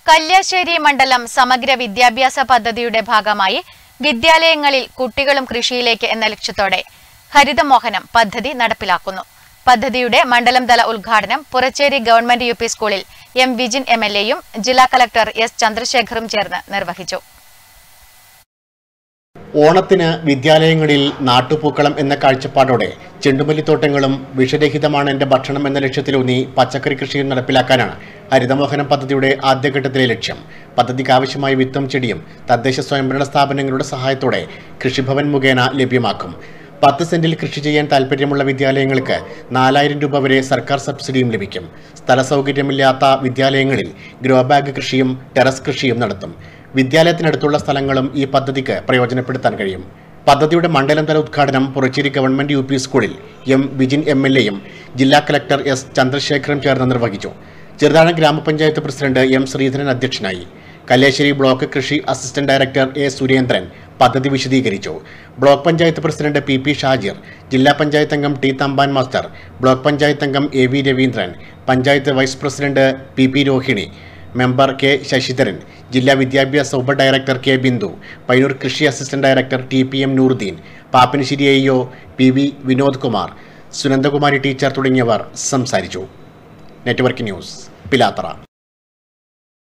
കല്യാശ്ശേരി മണ്ഡലം സമഗ്ര വിദ്യാഭ്യാസ പദ്ധതിയുടെ ഭാഗമായി വിദ്യാലയങ്ങളിൽ കുട്ടികളും കൃഷിയിലേക്ക് എന്ന ലക്ഷ്യത്തോടെ ഹരിതമോഹനം പദ്ധതി നടപ്പിലാക്കുന്നു. പദ്ധതിയുടെ മണ്ഡലം തല ഉദ്ഘാടനം പുറച്ചേരി ഗവൺമെന്റ് യുപി സ്കൂളിൽ എം വിജിൻ എംഎൽഎയും ജില്ലാ കളക്ടർ എസ് ചന്ദ്രശേഖറും ചേർന്ന് നിർവഹിച്ചു. ഓണത്തിന് വിദ്യാലയങ്ങളിൽ നാട്ടുപൂക്കളം എന്ന കാഴ്ചപ്പാടോടെ ചെണ്ടുമല്ലിത്തോട്ടങ്ങളും വിഷരഹിതമാണ് എന്റെ ഭക്ഷണം എന്ന ലക്ഷ്യത്തിലൂന്നി പച്ചക്കറി കൃഷിയും നടപ്പിലാക്കാനാണ് ഹരിതമോഹനം പദ്ധതിയുടെ ആദ്യഘട്ടത്തിലെ ലക്ഷ്യം. പദ്ധതിക്ക് ആവശ്യമായ വിത്തും ചെടിയും തദ്ദേശ സ്വയംഭരണ സ്ഥാപനങ്ങളുടെ സഹായത്തോടെ കൃഷിഭവൻ മുഖേന ലഭ്യമാക്കും. 10 സെന്റിൽ കൃഷി ചെയ്യാൻ താൽപ്പര്യമുള്ള വിദ്യാലയങ്ങൾക്ക് 4000 രൂപ വരെ സർക്കാർ സബ്സിഡിയും ലഭിക്കും. സ്ഥല സൗകര്യമില്ലാത്ത വിദ്യാലയങ്ങളിൽ ഗ്രോ ബാഗ് കൃഷിയും ടെറസ് കൃഷിയും നടത്തും. വിദ്യാലയത്തിനടുത്തുള്ള സ്ഥലങ്ങളും ഈ പദ്ധതിക്ക് പ്രയോജനപ്പെടുത്താൻ കഴിയും. പദ്ധതിയുടെ മണ്ഡലം തല ഉദ്ഘാടനം പുറച്ചേരി ഗവൺമെന്റ് യുപി സ്കൂളിൽ എം വിജിൻ എംഎൽഎയും ജില്ലാ കളക്ടർ എസ് ചന്ദ്രശേഖറും ചേർന്ന് നിർവഹിച്ചു. ചെറുതാഴം ഗ്രാമപഞ്ചായത്ത് പ്രസിഡന്റ് എം ശ്രീധരൻ അധ്യക്ഷനായി. കല്യാശ്ശേരി ബ്ലോക്ക് കൃഷി അസിസ്റ്റന്റ് ഡയറക്ടർ എ സുരേന്ദ്രൻ പദ്ധതി വിശദീകരിച്ചു. Block panchayat president P Shajir, ജില്ലാ പഞ്ചായത്ത് അംഗം T Thampan master, block panchayat അംഗം A V Raveendran, panchayat vice president P Rohini, member K Sasidharan, ജില്ലാ വിദ്യാഭ്യാസ ഉപ ഡയറക്ടർ കെ ബിന്ദു, പയ്യന്നൂർ കൃഷി assistant director TPM. Nooruddin, Pappinisseri AEO. PV. Vinod Kumar, Sunandakumari teacher തുടങ്ങിയവർ സംസാരിച്ചു. Network news, Pilathara.